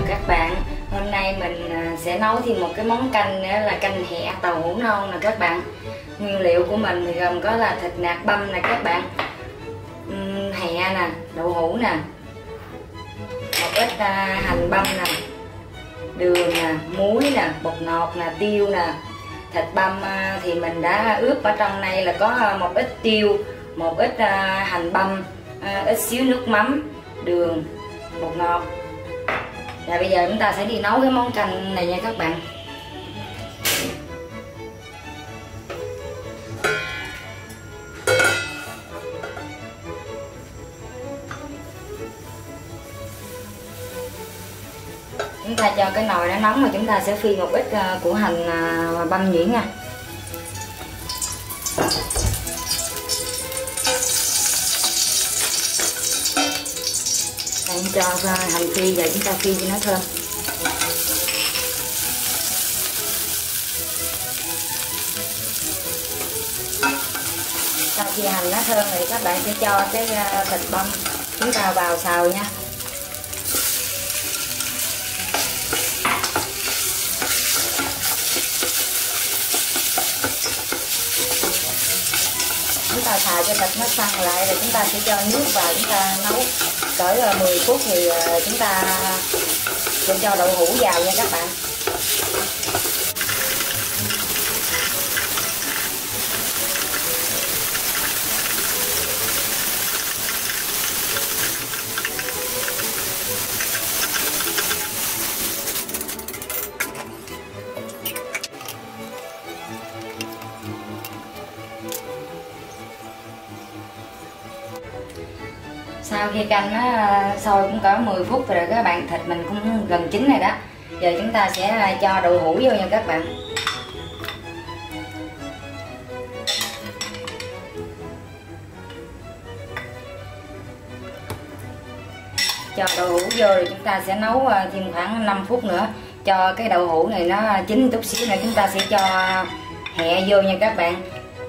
các bạn. Hôm nay mình sẽ nấu thêm một cái món canh nữa là canh hẹ tàu hũ non nè các bạn. Nguyên liệu của mình thì gồm có là thịt nạc băm nè các bạn, hẹ nè, đậu hũ nè, một ít hành băm nè, đường nè, muối nè, bột ngọt nè, tiêu nè. Thịt băm thì mình đã ướp ở trong này là có một ít tiêu, một ít hành băm, ít xíu nước mắm, đường, bột ngọt. Và bây giờ chúng ta sẽ đi nấu cái món canh này nha các bạn. Chúng ta cho cái nồi nó nóng mà chúng ta sẽ phi một ít củ hành băm nhuyễn nha. Đang cho hành phi và chúng ta phi cho nó thơm. Sau khi hành nó thơm thì các bạn sẽ cho cái thịt băm chúng ta vào xào nha. Chúng ta xào cho thịt nó săn lại rồi chúng ta sẽ cho nước vào, chúng ta nấu cỡ 10 phút thì chúng ta sẽ cho đậu hũ vào nha các bạn. Sau khi canh nó sôi cũng cỡ 10 phút rồi các bạn, thịt mình cũng gần chín rồi đó. Giờ chúng ta sẽ cho đậu hũ vô nha các bạn. Cho đậu hũ vô rồi chúng ta sẽ nấu thêm khoảng 5 phút nữa cho cái đậu hũ này nó chín chút xíu nữa chúng ta sẽ cho hẹ vô nha các bạn.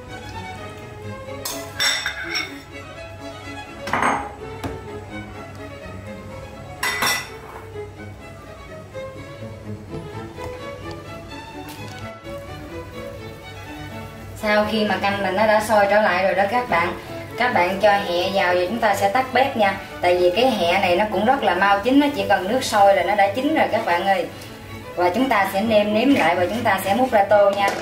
Sau khi mà canh mình nó đã sôi trở lại rồi đó các bạn cho hẹ vào và chúng ta sẽ tắt bếp nha. Tại vì cái hẹ này nó cũng rất là mau chín, nó chỉ cần nước sôi là nó đã chín rồi các bạn ơi. Và chúng ta sẽ nêm lại và chúng ta sẽ múc ra tô nha.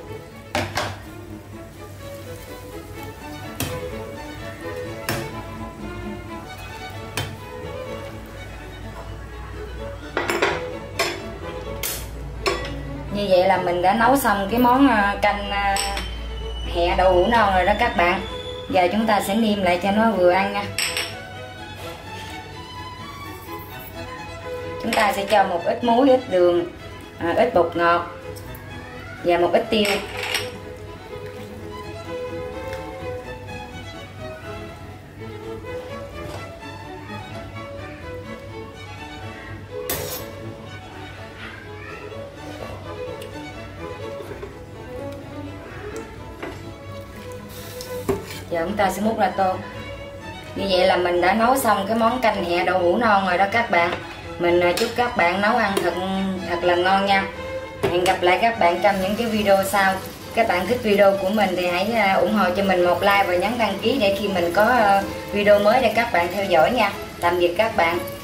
Như vậy là mình đã nấu xong cái món canh hẹ đậu hũ non rồi đó các bạn. Giờ chúng ta sẽ nêm lại cho nó vừa ăn nha. Chúng ta sẽ cho một ít muối, ít đường, ít bột ngọt và một ít tiêu. Giờ chúng ta sẽ múc ra tô. Như vậy là mình đã nấu xong cái món canh hẹ đậu hũ non rồi đó các bạn. Mình chúc các bạn nấu ăn thật là ngon nha. Hẹn gặp lại các bạn trong những cái video sau. Các bạn thích video của mình thì hãy ủng hộ cho mình một like và nhấn đăng ký để khi mình có video mới để các bạn theo dõi nha. Tạm biệt các bạn.